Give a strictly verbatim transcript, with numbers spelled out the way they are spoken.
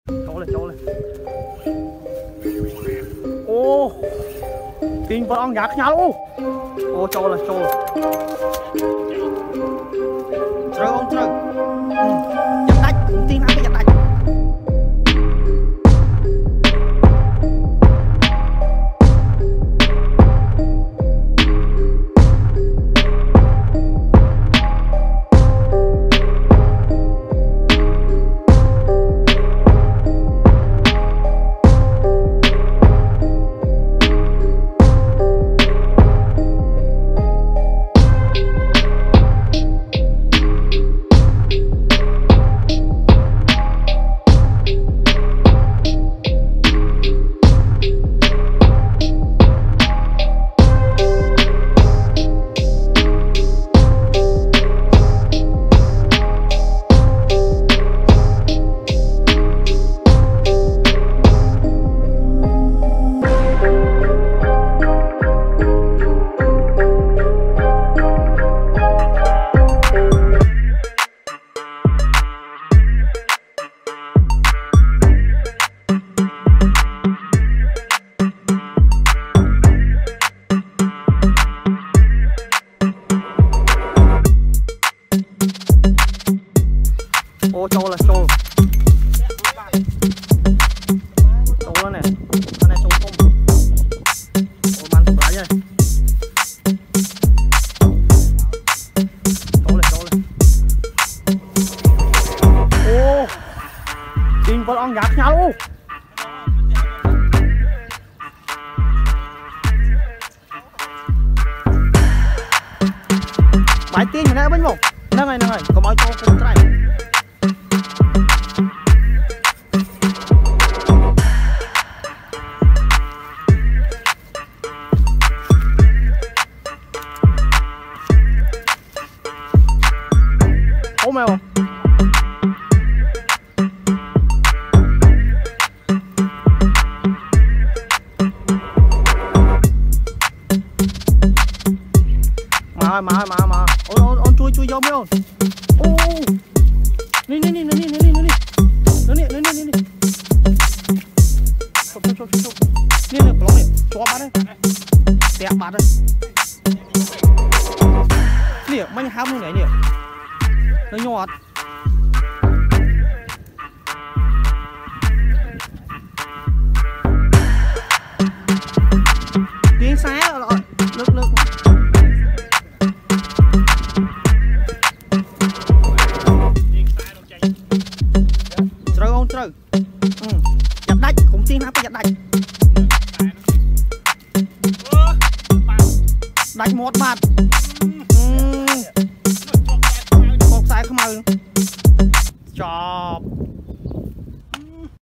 Chỗ này, chỗ này. Ô kinh vẫn ăn nhạc nhau. Ô chỗ này, chỗ này. Trời ông trời. Giật đạch, tin hai cái giật đạch. Ô trâu là trâu. Trâu đó nè. Con này trâu không. Ô bán thục lại đây. Trâu này trâu này. Ô kinh vẫn ăn nhạc nhau luôn. Bài tiên này bên một. Nâng này nâng này. Có mọi trâu cùng cái này. Ố mèo không? Mà ơi, mà ơi, mà mà ôn ôn ôn chui chui vô mấy ôn. Ô Ní ní ní ní ní ní ní ní ní ní ní ní ní chụp chụp chụp chụp ní ní blong này chua bát đấy tẹt bát đấy nè mấy hám như này nè nó nhọt tiếng xé rồi nước nước trời không trời ừ. Giật đạch cũng tin hấp giật đạch đạch một bát một sai không ơi cho